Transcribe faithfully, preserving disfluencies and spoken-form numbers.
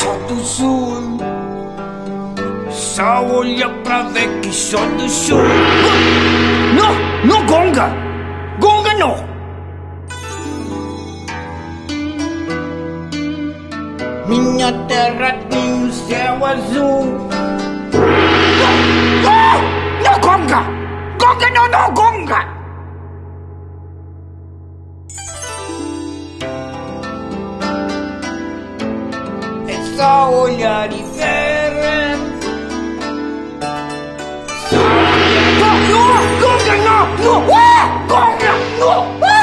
sou do sul. Só olha pra ver que sou do sul. Não, não gonga. Gonga não. Minha terra tem o céu azul. Não, não gonga. Gonga não, não gonga. É só olhar e ver. Só olhar. Não, não, gonga não, não, gonga não.